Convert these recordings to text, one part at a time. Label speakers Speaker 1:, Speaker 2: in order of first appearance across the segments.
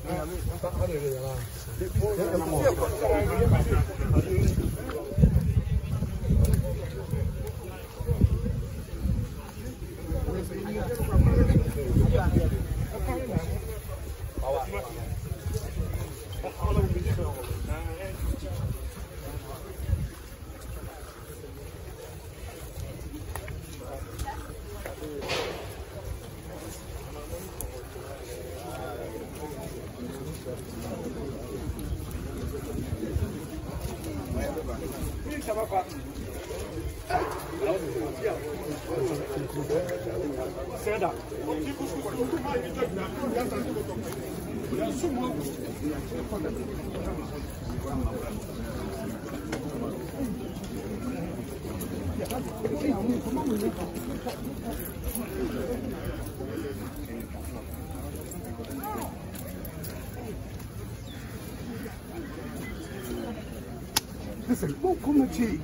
Speaker 1: Listen, come aqui.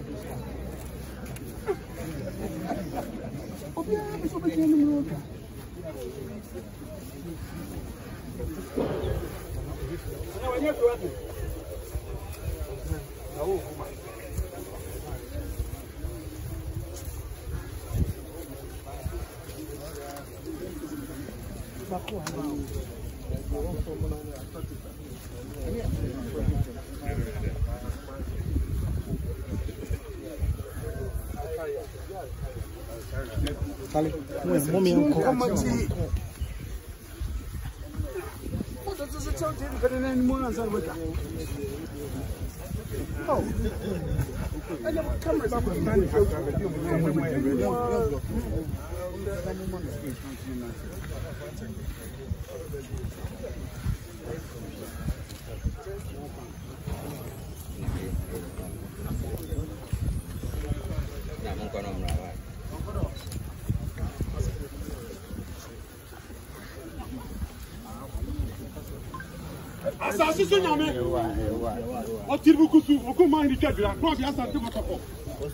Speaker 2: Assassin Nyame. On tire beaucoup sur beaucoup moins de cadre. La croix bien santé votre corps.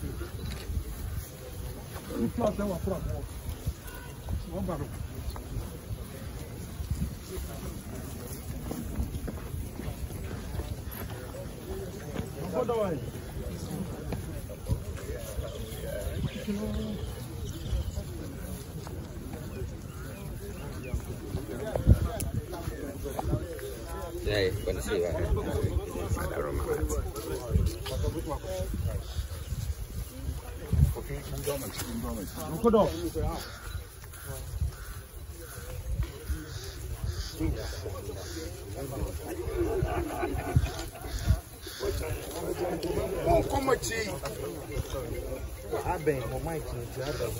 Speaker 3: Đây, vẫn xì vào.
Speaker 1: Como aqui?
Speaker 4: Ah, bem, o Mike, já bem.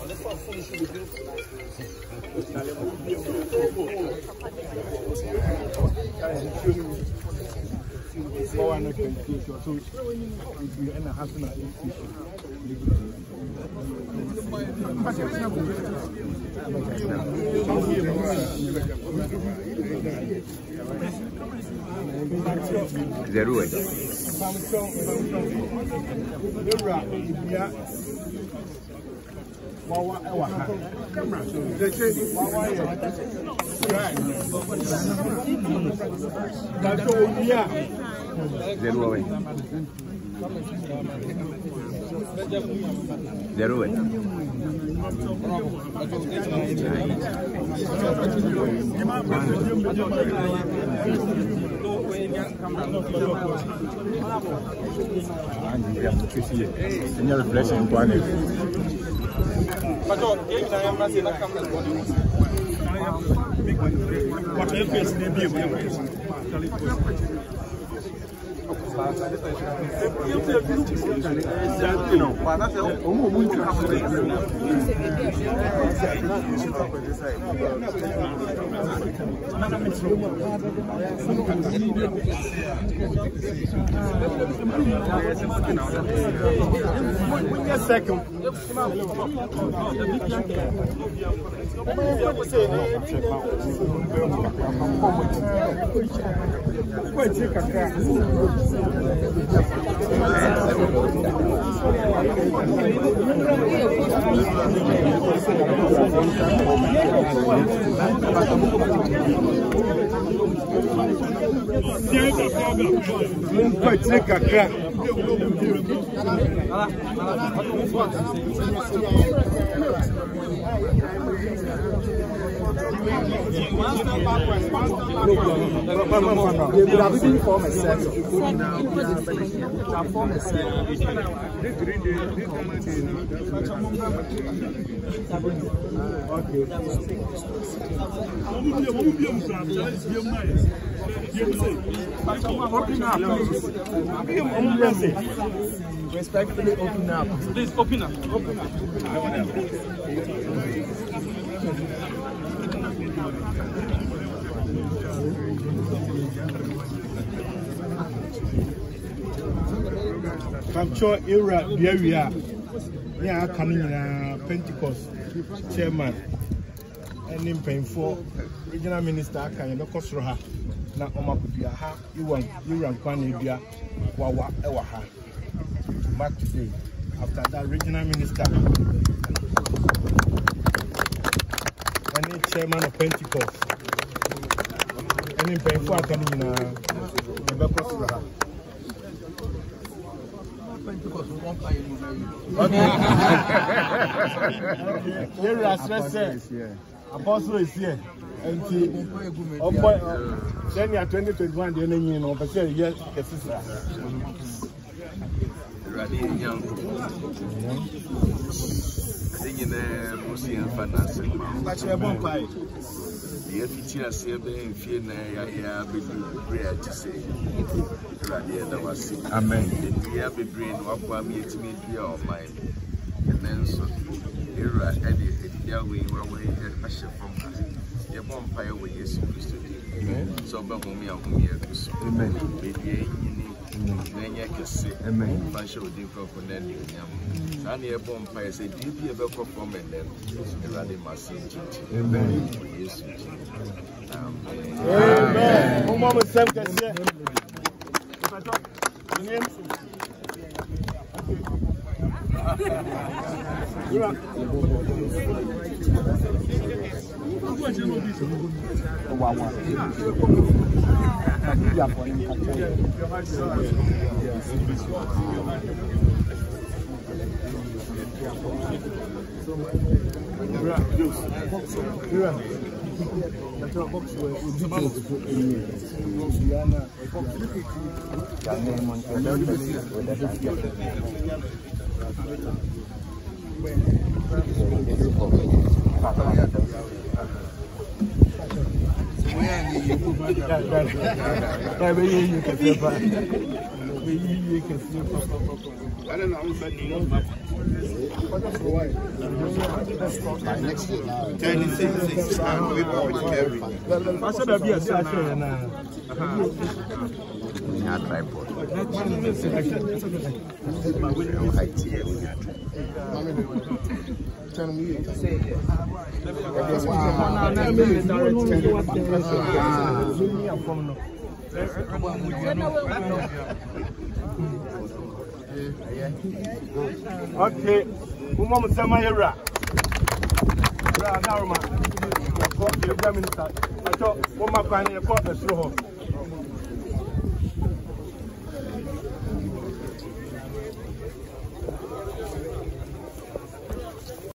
Speaker 3: Zero aí. Zero aí. Zero aí.
Speaker 5: Any reflection planning.
Speaker 2: second.
Speaker 4: Respectfully open up.
Speaker 2: Please open up. I'm sure era here we are. Yeah, coming Pentecost chairman and in painful regional minister can you look us roha na omakubia ha you ran kwan bia wawa ewa ha to mark today. After that, regional minister and the chairman of Pentecost and in painful can in
Speaker 4: Pentecost won't buy you.
Speaker 2: Apostle is here. And then 2021, the enemy, but yes,
Speaker 3: the FTS in Fiena, prayer to say, Amen. We have a brain of 1 minute to meet your mind. And then so, here at the way where a ship from us. Your bonfire with Jesus Christ. So, but when we are here, Amen. Maybe then you can say, Amen. Fashion with different from them. And your bonfire said, "Did you ever perform and then the must say, Amen. Yes,
Speaker 2: Amen. Mama Sam can say,
Speaker 1: Next year, 36
Speaker 2: okay, Mama Samayera. Now, my minister, I thought, what my plan, you caught the show.